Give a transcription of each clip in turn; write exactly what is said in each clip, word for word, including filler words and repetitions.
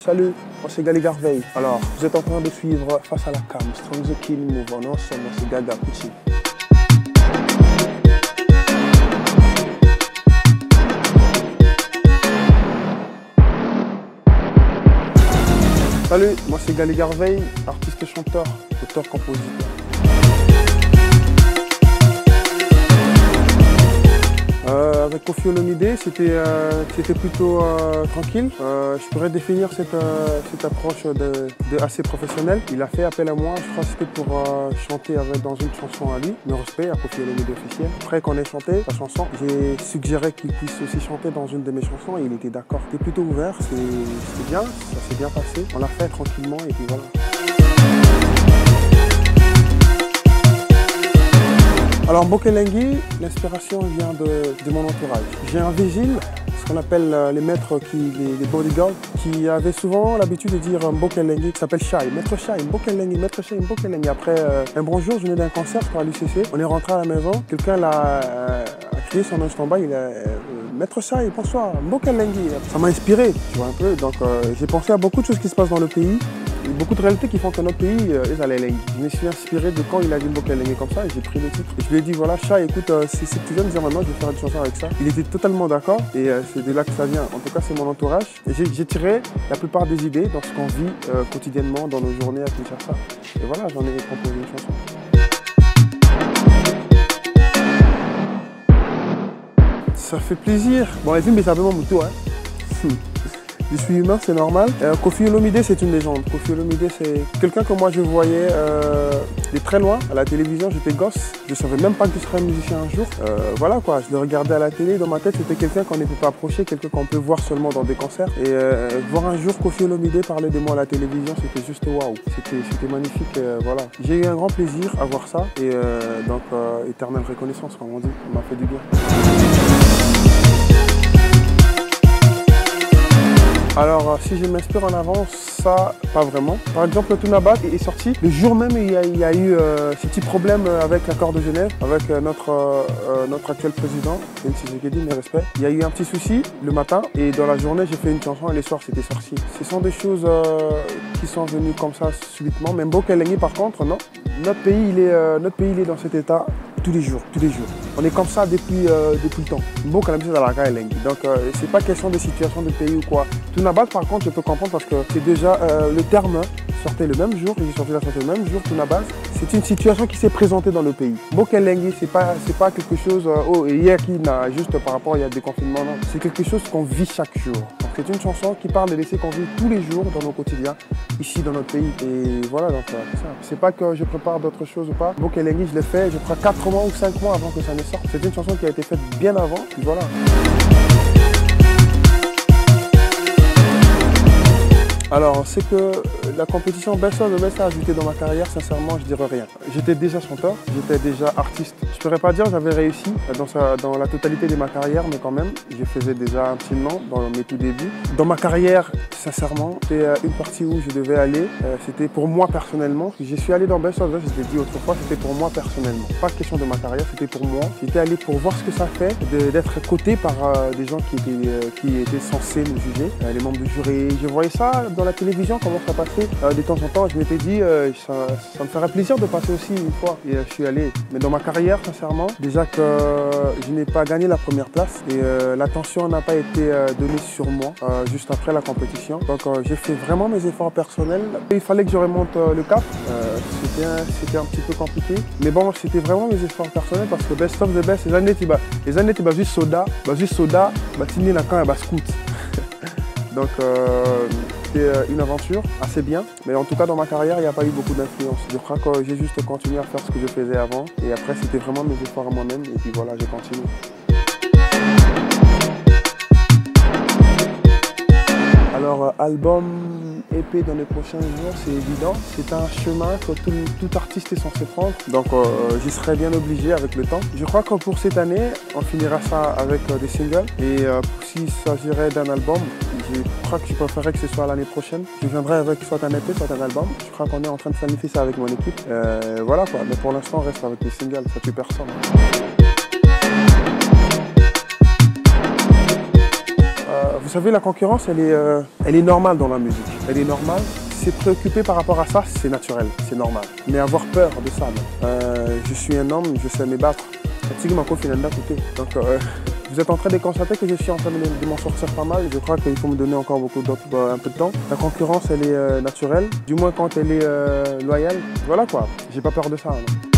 Salut, moi c'est Gali Garveille. Alors, vous êtes en train de suivre Face à la Cam, Strong the King Move. On est ensemble, moi c'est Gaga Pucci. Salut, moi c'est Gali Garveille, artiste chanteur, auteur-compositeur. Euh, avec Koffi Olomide, c'était euh, plutôt euh, tranquille. Euh, je pourrais définir cette, euh, cette approche de, de assez professionnelle. Il a fait appel à moi, je crois que c'était pour euh, chanter avec, dans une chanson à lui, Le Respect, à Koffi Olomide officiel. Après qu'on ait chanté la chanson, j'ai suggéré qu'il puisse aussi chanter dans une de mes chansons et il était d'accord. C'était plutôt ouvert, c'était bien, ça s'est bien passé. On l'a fait tranquillement et puis voilà. Alors Mbokelengui, l'inspiration vient de, de mon entourage. J'ai un vigile, ce qu'on appelle euh, les maîtres, qui, les, les bodyguards, qui avaient souvent l'habitude de dire Mbokelengui, qui s'appelle Shai, maître Shai, Mbokelengui, maître Shai, Mbokelengui. Après euh, un bon jour, je venais d'un concert pour l'U C C, on est rentré à la maison, quelqu'un l'a euh, a crié son nom en bas, il a euh, maître Shai, bonsoir, Mbokelengui. Ça m'a inspiré, tu vois un peu, donc euh, j'ai pensé à beaucoup de choses qui se passent dans le pays. Il y a beaucoup de réalités qui font que notre pays euh, est à l'Elengi. Je me suis inspiré de quand il a dit Mbokelengui comme ça et j'ai pris le titre. Et je lui ai dit voilà, Shai, écoute, euh, si tu viens de dire maintenant, je vais faire une chanson avec ça. Il était totalement d'accord et euh, c'est de là que ça vient. En tout cas, c'est mon entourage. Et j'ai tiré la plupart des idées dans ce qu'on vit euh, quotidiennement dans nos journées à Kinshasa. Et voilà, j'en ai composé une chanson. Ça fait plaisir. Bon, les films, mais ça fait mon moto, hein. Je suis humain, c'est normal. Euh, Koffi Olomide, c'est une légende. Koffi Olomide, c'est quelqu'un que moi je voyais euh, de très loin à la télévision. J'étais gosse, je savais même pas que je serais musicien un jour. Euh, voilà quoi, je le regardais à la télé. Dans ma tête, c'était quelqu'un qu'on ne peut pas approcher, quelqu'un qu'on peut voir seulement dans des concerts. Et euh, voir un jour Koffi Olomide parler de moi à la télévision, c'était juste waouh. C'était magnifique. Euh, voilà. J'ai eu un grand plaisir à voir ça. Et euh, donc, euh, éternelle reconnaissance, comme on dit. Ça m'a fait du bien. Alors, si je m'inspire en avance, ça, pas vraiment. Par exemple, le Tounabat est sorti. Le jour même, il y a, il y a eu euh, ce petit problème avec l'accord de Genève, avec euh, notre, euh, notre actuel président, Félix Tshisekedi, mes respects. Il y a eu un petit souci le matin et dans la journée, j'ai fait une chanson et les soirs, c'était sorti. Ce sont des choses euh, qui sont venues comme ça subitement. Mais Mbokelengui, par contre, non. Notre pays, il est, euh, notre pays, il est dans cet état tous les jours, tous les jours. On est comme ça depuis, euh, depuis le temps. Mbokelengui, c'est dans la Kaelengi. Donc, euh, c'est pas question de situation de pays ou quoi. Tounabat, par contre, je peux comprendre parce que c'est déjà euh, le terme sortait le même jour, et j'ai sorti la chanson le même jour, Tounabat. C'est une situation qui s'est présentée dans le pays. Mbokelengui, c'est pas, c'est pas quelque chose, euh, oh, hier qui n'a juste par rapport, il y a des confinements, non. C'est quelque chose qu'on vit chaque jour. C'est une chanson qui parle de laisser qu'on vit tous les jours dans nos quotidiens, ici dans notre pays. Et voilà, donc euh, c'est ça. C'est pas que je prépare d'autres choses ou pas. Mbokelengui, je l'ai fait, je crois quatre mois ou cinq mois avant que ça ne sorte. C'est une chanson qui a été faite bien avant, puis voilà. Alors, c'est que la compétition Best of the Best a ajouté dans ma carrière, sincèrement, je dirais rien. J'étais déjà chanteur, j'étais déjà artiste. Je ne pourrais pas dire que j'avais réussi dans, sa, dans la totalité de ma carrière, mais quand même, je faisais déjà un petit nom dans mes tout débuts. Dans ma carrière, sincèrement, c'était une partie où je devais aller. C'était pour moi personnellement. Je suis allé dans Best of the Best, je l'ai dit autrefois, c'était pour moi personnellement. Pas question de ma carrière, c'était pour moi. J'étais allé pour voir ce que ça fait d'être coté par euh, des gens qui étaient, euh, qui étaient censés me juger, euh, les membres du jury. Je voyais ça dans la télévision, comment ça passait euh, de temps en temps. Je m'étais dit, euh, ça, ça me ferait plaisir de passer aussi une fois. Et euh, je suis allé. Mais dans ma carrière, sincèrement, déjà que euh, je n'ai pas gagné la première place et euh, l'attention n'a pas été euh, donnée sur moi euh, juste après la compétition. Donc euh, j'ai fait vraiment mes efforts personnels. Il fallait que je remonte euh, le cap. Euh, C'était un, un petit peu compliqué. Mais bon, c'était vraiment mes efforts personnels parce que Best of the Best, les années, les années, tu juste soda, juste soda, tu n'es là quand même scout. Donc euh, c'était une aventure assez bien, mais en tout cas dans ma carrière il n'y a pas eu beaucoup d'influence. Je crois que j'ai juste continué à faire ce que je faisais avant et après c'était vraiment mes efforts à moi-même et puis voilà, j'ai continué. Alors album, E P dans les prochains jours, c'est évident. C'est un chemin que tout, tout artiste est censé prendre, donc euh, j'y serai bien obligé avec le temps. Je crois que pour cette année, on finira ça avec euh, des singles et euh, s'il s'agirait d'un album, je crois que je préférerais que ce soit l'année prochaine. Je viendrai avec soit un E P, soit un album. Je crois qu'on est en train de planifier ça avec mon équipe. Euh, voilà quoi, mais pour l'instant on reste avec les singles, ça tue personne. Vous savez, la concurrence, elle est, euh, elle est normale dans la musique. Elle est normale. Se préoccuper par rapport à ça, c'est naturel, c'est normal. Mais avoir peur de ça, euh, je suis un homme, je sais me battre. Donc, euh, vous êtes en train de constater que je suis en train de m'en sortir pas mal. Je crois qu'il faut me donner encore beaucoup d'autres, un peu de temps. La concurrence, elle est euh, naturelle, du moins quand elle est euh, loyale. Voilà quoi, j'ai pas peur de ça. Non.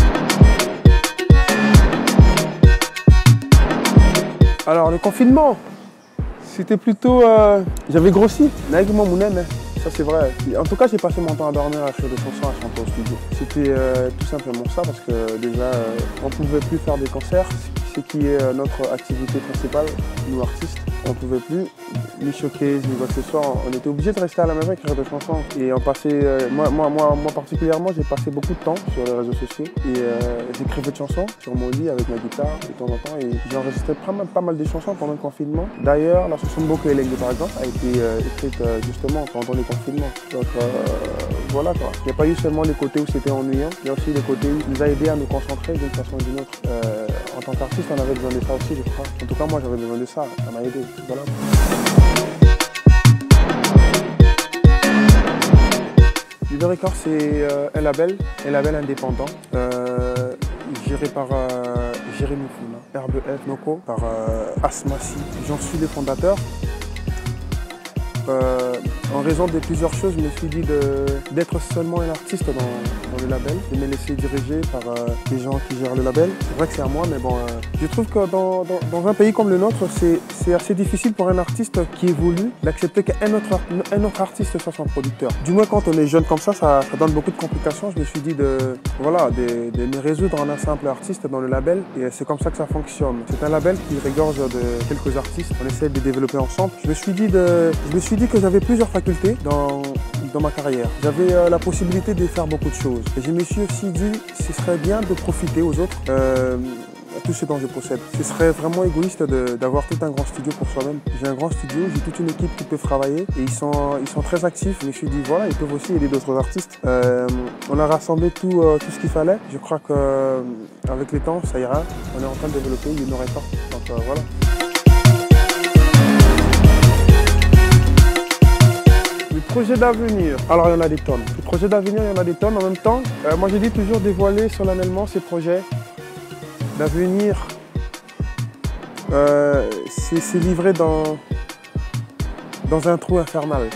Alors, le confinement, c'était plutôt... Euh, j'avais grossi. Ça c'est vrai. En tout cas, j'ai passé mon temps à dormir, à écrire des chansons, à chanter au studio. C'était euh, tout simplement ça parce que déjà, euh, on ne pouvait plus faire des concerts, ce qui est euh, notre activité principale, nous artistes. On ne pouvait plus ni showcase, ni quoi que ce soit. On était obligé de rester à la maison et écrire des chansons. Et on passait, euh, moi, moi, moi, moi particulièrement, j'ai passé beaucoup de temps sur les réseaux sociaux. Et euh, j'écrivais des chansons sur mon lit avec ma guitare de temps en temps. Et j'enregistrais pas mal, pas mal de chansons pendant le confinement. D'ailleurs, la chanson Mboka Elengi par exemple a été euh, écrite euh, justement pendant le confinement. Donc euh, voilà quoi. Il n'y a pas eu seulement les côtés où c'était ennuyant, il y a aussi les côtés où il nous a aidé à nous concentrer d'une façon ou d'une autre. Euh, en tant qu'artiste, on avait besoin de ça aussi, je crois. En tout cas, moi, j'avais besoin de ça. Ça m'a aidé. Voilà. Libre Records, c'est euh, un label, un label indépendant, euh, géré par euh, Jérémy Founa, R B F Noko, par euh, Asmassi. J'en suis le fondateur. Euh, en raison de plusieurs choses, je me suis dit d'être seulement un artiste dans, dans le label, de me laisser diriger par euh, les gens qui gèrent le label. C'est vrai que c'est à moi, mais bon, euh, je trouve que dans, dans, dans un pays comme le nôtre, c'est assez difficile pour un artiste qui évolue d'accepter qu'un autre, un autre artiste soit son producteur. Du moins, quand on est jeune comme ça, ça, ça donne beaucoup de complications. Je me suis dit de, voilà, de, de me résoudre en un simple artiste dans le label, et c'est comme ça que ça fonctionne. C'est un label qui regorge de quelques artistes. On essaie de les développer ensemble. Je me suis dit de, je me suis dit que j'avais plusieurs facultés dans, dans ma carrière. J'avais euh, la possibilité de faire beaucoup de choses. Et je me suis aussi dit ce serait bien de profiter aux autres euh, tout ce dont je possède. Ce serait vraiment égoïste d'avoir tout un grand studio pour soi-même. J'ai un grand studio, j'ai toute une équipe qui peut travailler et ils sont, ils sont très actifs. Je me suis dit voilà, ils peuvent aussi aider d'autres artistes. Euh, on a rassemblé tout, euh, tout ce qu'il fallait. Je crois qu'avec le temps, ça ira. On est en train de développer une Records. Donc euh, voilà. Les projets d'avenir, alors il y en a des tonnes. Les projets d'avenir, il y en a des tonnes. En même temps, euh, moi j'ai dit toujours dévoiler solennellement ces projets d'avenir. Euh, c'est livré dans, dans un trou infernal.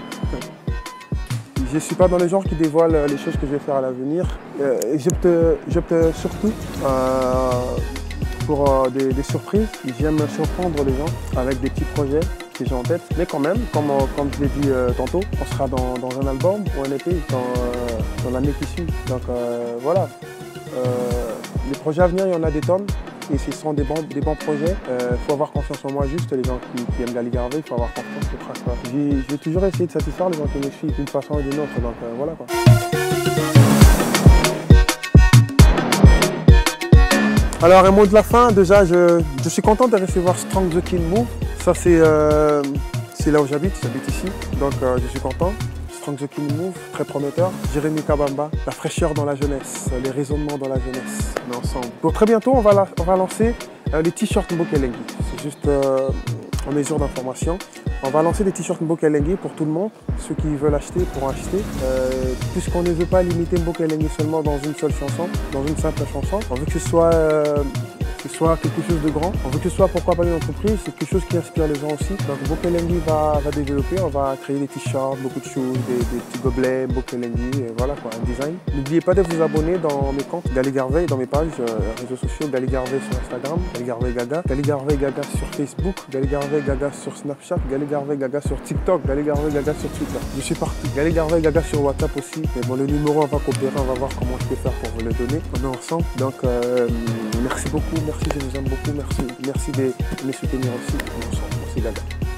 Je ne suis pas dans les genres qui dévoilent les choses que je vais faire à l'avenir. Euh, J'opte surtout euh, pour euh, des, des surprises. J'aime surprendre les gens avec des petits projets que j'ai en tête. Mais quand même, comme, comme je l'ai dit euh, tantôt, on sera dans, dans un album ou un E P dans, euh, dans l'année qui suit. Donc euh, voilà. Euh, les projets à venir, il y en a des tonnes. Et ce sont des bons, des bons projets. Il euh, faut avoir confiance en moi, juste les gens qui, qui aiment Gali Garvey, il faut avoir confiance, je crois. J'ai toujours essayé de satisfaire les gens qui me suivent d'une façon ou d'une autre. Donc euh, voilà quoi. Alors un mot de la fin, déjà je, je suis content de recevoir Strong the King Move. Ça c'est euh, là où j'habite, j'habite ici, donc euh, je suis content. Strong the King Move, très prometteur. Jérémy Kabamba, la fraîcheur dans la jeunesse, les raisonnements dans la jeunesse, on est ensemble. Pour très bientôt, on va, la, on va lancer euh, les t-shirts Mboka Elengi. C'est juste euh, en mesure d'information. On va lancer des t-shirts Mboka Elengi pour tout le monde. Ceux qui veulent acheter pourront acheter. Euh, Puisqu'on ne veut pas limiter Mboka Elengi seulement dans une seule chanson, dans une simple chanson. On veut que ce soit, euh, que ce soit quelque chose de grand. On veut que ce soit, pourquoi pas, une entreprise. C'est quelque chose qui inspire les gens aussi. Donc Mboka Elengi va, va développer. On va créer des t-shirts, beaucoup de choses, des, des petits gobelets, Mboka Elengi, et voilà quoi, un design. N'oubliez pas de vous abonner dans mes comptes Gali Garvey, dans mes pages, euh, réseaux sociaux, Gali Garvey sur Instagram, Gali Garvey Gaga, Gali Garvey Gaga sur Facebook, Gali Garvey Gaga sur Snapchat, Gali Garvey Gaga sur TikTok, Gali Garvey Gaga sur Twitter. Je suis partout. Gali Garvey Gaga sur WhatsApp aussi. Mais bon, le numéro, on va coopérer, on va voir comment je peux faire pour vous le donner. On est ensemble. Donc, euh, merci beaucoup, merci, je vous aime beaucoup, merci, merci de me soutenir aussi. On est ensemble. Merci Gaga.